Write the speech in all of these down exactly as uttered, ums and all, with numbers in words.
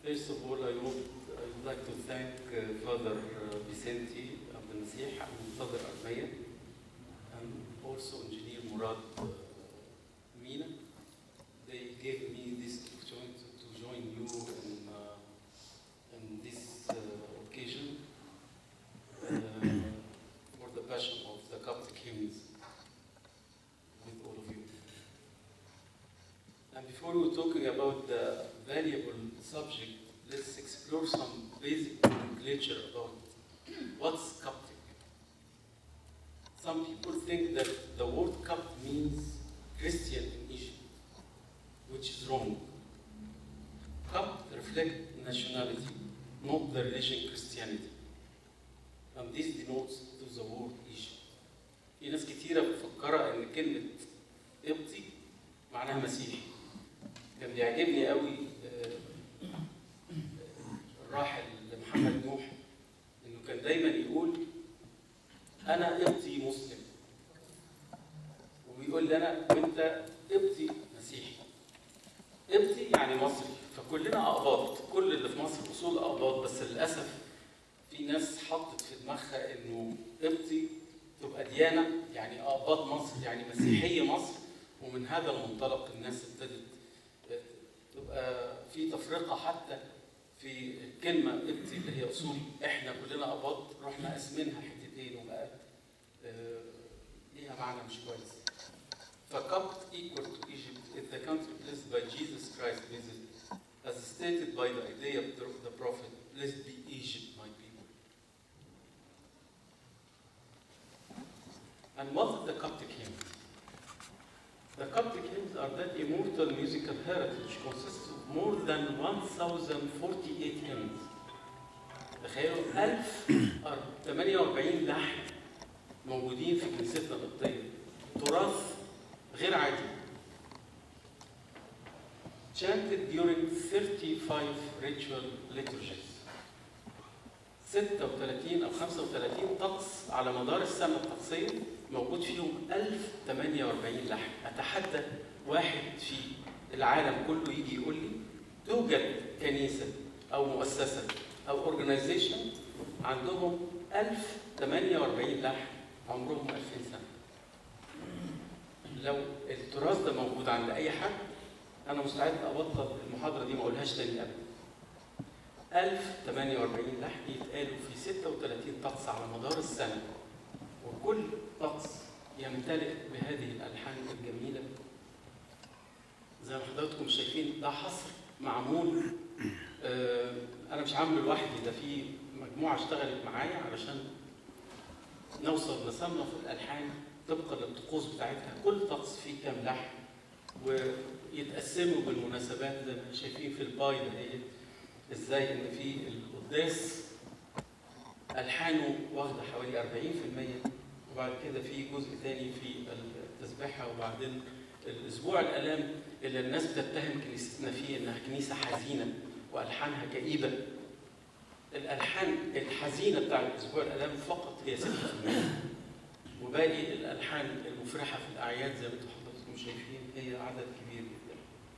First of all, I would, I would like to thank uh, Father uh, Vicente Abdelmasih and Father Armaya, and also Engineer Murad uh, Mina. They gave me this opportunity to join you in, uh, in this uh, occasion uh, for the passion of the Coptic hymns with all of you. And before we're talking about the valuable subject, let's explore some basic nomenclature about what's Coptic. Some people think that the word Copt means Christian in Egypt, which is wrong. Copt reflects nationality, not the religion Christianity. And this denotes to the word Egypt. في ناس كتيرة مفكرة إن كلمة قبطي معناها مسيحي. كان بيعجبني قوي الراحل محمد نوح إنه كان دايما يقول أنا قبطي مسلم. وبيقول لي أنا وأنت قبطي مسيحي. قبطي يعني مصري، فكلنا أقباط، كل اللي في مصر أصول أقباط، بس للأسف في ناس حطت في دماغها إنه قبطي تبقى ديانة، يعني أقباط مصر، يعني مسيحية مصر، ومن هذا المنطلق الناس ابتدت تبقى في تفرقة حتى في الكلمة قبطي اللي هي أصول إحنا كلنا أقباط، رحنا قاسمينها حتتين وبقت ليها معنى مش كويس. فCopt equal to Egypt is the country blessed by Jesus Christ visit, as stated by the idea of the prophet, blessed be Egypt, my people. And what is the Coptic hymns? The Coptic hymns are that immortal musical heritage consists of more than one thousand forty-eight hymns. تخيلوا ألف وثمانية وأربعين لحن موجودين في كنيستنا القبطية. تراث غير عادي. Chanted during thirty-five ritual liturgies. ستة وثلاثين أو خمسة وثلاثين طقس على مدار السنة الطقسية موجود فيهم ألف وثمانية وأربعين لحن. أتحدى واحد في العالم كله يجي يقول لي توجد كنيسة أو مؤسسة أو أورجنايزيشن عندهم ألف وثمانية وأربعين لحن عمرهم ألفين سنة. لو التراث ده موجود عند أي حد أنا مستعد أبطل المحاضرة دي ما أقولهاش تاني أبدا. ألف وثمانية وأربعين لحن يتقالوا في ستة وثلاثين طقس على مدار السنة، وكل طقس يمتلئ بهذه الألحان الجميلة. زي ما حضراتكم شايفين ده حصر معمول، آه أنا مش عامله لوحدي، ده في مجموعة اشتغلت معايا علشان نوصل نصنف الألحان طبقا للطقوس بتاعتها، كل طقس فيه كام لحن ويتقسموا بالمناسبات زي ما شايفين في الباي دهيت ازاي ان في القداس ألحانه واخده حوالي أربعين في المية، وبعد كده في جزء ثاني في التسبيحه، وبعدين الاسبوع الالام اللي الناس بتتهم كنيستنا فيه انها كنيسه حزينه والحانها كئيبه. الالحان الحزينه بتاع الاسبوع الالام فقط هي ستة في المية، وباقي الالحان المفرحه في الاعياد زي ما انتم حضراتكم شايفين هي عدد كبير جدا.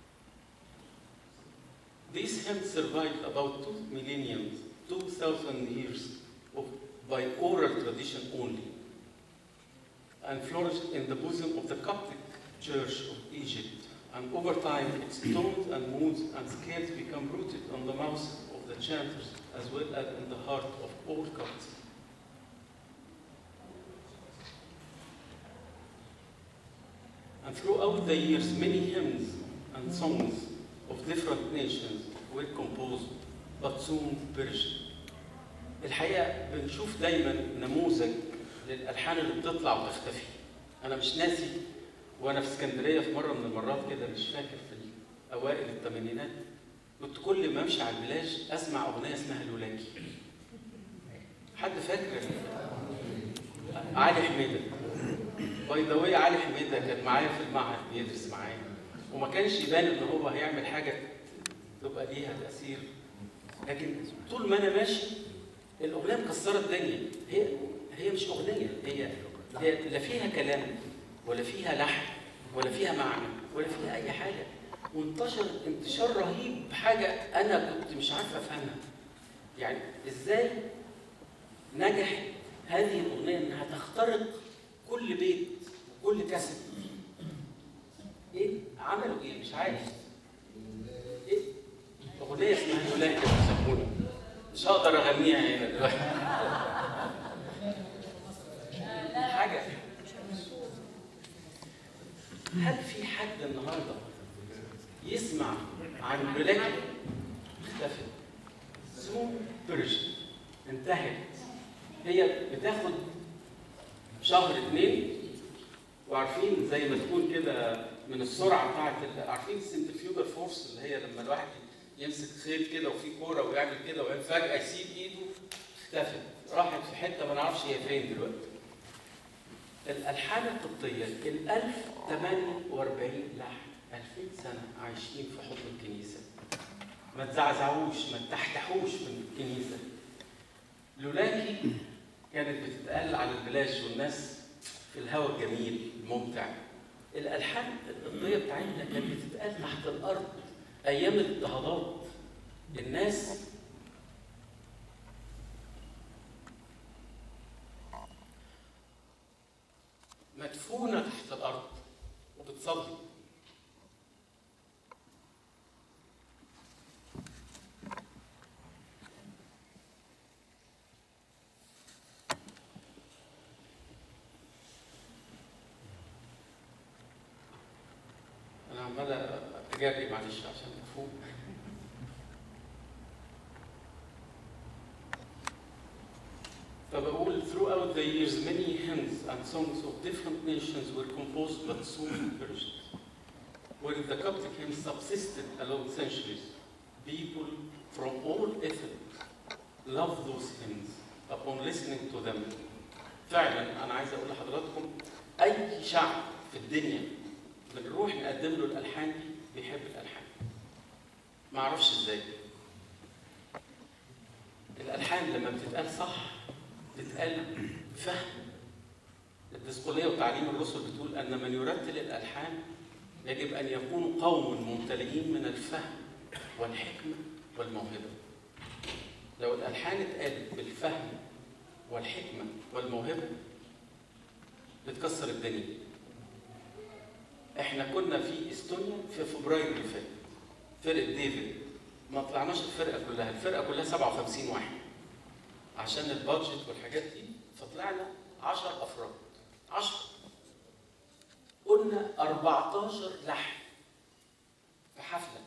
These hymns survived about two millenniums, two thousand years of, by oral tradition only, and flourished in the bosom of the Coptic Church of Egypt. And over time, its tones and moods and scales become rooted on the mouths of the chanters as well as in the heart of all Copts. And throughout the years, many hymns and songs of different nations were composed, but soon perished. الحقيقة بنشوف دايما نموذج للألحان اللي بتطلع وتختفي. أنا مش ناسي وأنا في اسكندرية في مرة من المرات كده، مش فاكر في أوائل الثمانينات، كنت كل ما أمشي على البلاج أسمع أغنية اسمها لولاكي. حد فاكر؟ علي حميدة. باي ذا واي علي حميدة كان معايا في المعهد بيدرس معايا، وما كانش يبان إن هو هيعمل حاجة تبقى ليها تأثير، لكن طول ما أنا ماشي الأغنية مكسرة الدنيا. هي هي مش أغنية، هي هي لا فيها كلام ولا فيها لحن ولا فيها معنى ولا فيها أي حاجة، وانتشرت انتشار رهيب بحاجه انا كنت مش عارف افهمها. يعني ازاي نجحت هذه الاغنيه انها تخترق كل بيت وكل كاسيت؟ ايه عملوا ايه؟ مش عارف. ايه اغنيه اسمها لولاك يا بيسموني، مش هقدر اغنيها هنا دلوقتي. حاجه، هل في حد النهارده يسمع عن لولاك؟ اختفت. سمو بيرجن انتهت. هي بتاخد شهر اتنين، وعارفين زي ما تكون كده من السرعه بتاعت عارفين السنترفيوجر فورس اللي هي لما الواحد يمسك خيط كده وفي كوره ويعمل كده وبعدين فجاه يسيب ايده، اختفت راحت في حته ما نعرفش هي فين دلوقتي. الالحان القبطيه ال ألف وثمانية وأربعين لحن، ألفين سنه عايشين في حضن الكنيسه، ما تزعزعوش ما تحتحوش من الكنيسه. لولاكي كانت بتتقال على البلاج والناس في الهواء الجميل الممتع. الالحان القبطيه بتاعتنا كانت بتتقال تحت الارض ايام الاضطهادات. الناس مدفونه تحت الارض وبتصلي. انا عمال اجري معلش عشان افوق. فبقول throughout the years many hymns and songs of different nations were composed but soon perished. Where the Coptic hymns subsisted along centuries, people from all ethnics loved those hymns upon listening to them. فعلا انا عايز اقول لحضراتكم اي شعب في الدنيا بنروح نقدم له الالحان دي بيحب الالحان. ما اعرفش ازاي. الالحان لما بتتقال صح بتتقال فهم. الدسقليه وتعليم الرسل بتقول ان من يرتل الالحان يجب ان يكونوا قوم ممتلئين من الفهم والحكمه والموهبه. لو الالحان اتقالت بالفهم والحكمه والموهبه بتكسر الدنيا. احنا كنا في استونيا في فبراير اللي فات، فرقه ديفيد، ما طلعناش الفرقه كلها، الفرقه كلها سبعة وخمسين واحد عشان البادجت والحاجات دي، فطلعنا عشرة افراد. عشرة قلنا أربعتاشر لحن في حفله.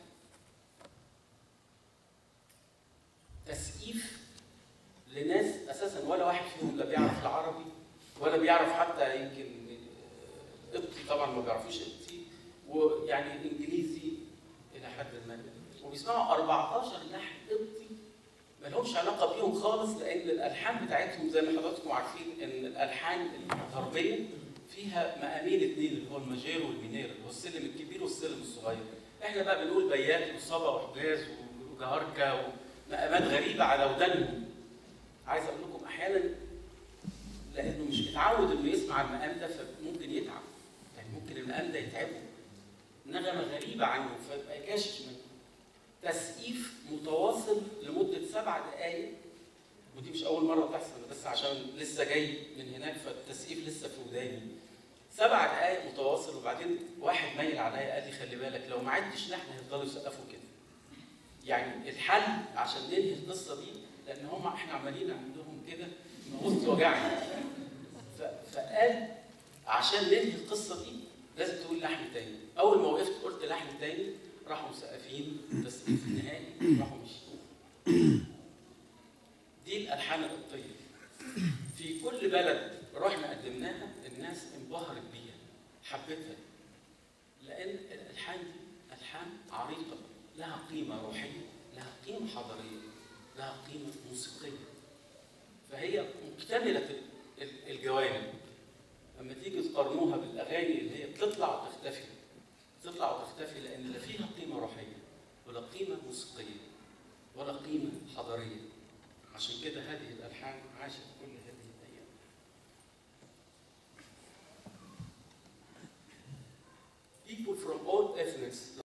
تسقيف لناس اساسا ولا واحد فيهم لا بيعرف العربي ولا بيعرف حتى يمكن قبطي، طبعا ما بيعرفوش قبطي، ويعني انجليزي الى حد ما، وبيسمعوا أربعتاشر لحن قبطي ما لهمش علاقه بيهم خالص، لان الالحان بتاعتهم زي ما حضراتكم عارفين ان الالحان الغربيه فيها مقامين اثنين اللي هو الماجير والمينير، اللي هو السلم الكبير والسلم الصغير. احنا بقى بنقول بيات وصبا وحجاز وجهركه ومقامات غريبه على ودانهم. عايز اقول لكم احيانا لانه مش متعود انه يسمع المقام ده فممكن يتعب، يعني ممكن المقام ده يتعبه، نغمه غريبه عنه فيبقى يكاشش منه. تسقيف متواصل لمده سبع دقائق، ودي مش اول مره تحصل بس عشان لسه جاي من هناك فالتسقيف لسه في وداني. سبع دقائق متواصل، وبعدين واحد ميل عليا قال لي خلي بالك لو ما عدتش لحن هيفضلوا يسقفوا كده. يعني الحل عشان ننهي القصه دي، لان هم احنا عمالين عندهم كده نبص وجعني. فقال عشان ننهي القصه دي لازم تقول لحن تاني. اول ما وقفت قلت لحن تاني راحوا مسقفين، بس في النهائي راحوا مشيين. دي الالحان القبطيه. في كل بلد رحنا قدمناها الناس انبهرت بيها، حبتها، لان الالحان دي الحان عريقه لها قيمه روحيه، لها قيمه حضاريه، لها قيمه موسيقيه. فهي مكتمله الجوانب. لما تيجي تقارنوها بالاغاني اللي هي بتطلع وتختفي، تطلع وتختفي لان لا فيها قيمه روحيه ولا قيمه موسيقيه ولا قيمه حضاريه. عشان كده هذه الالحان عاشت كل هذه الايام. People from all ethnics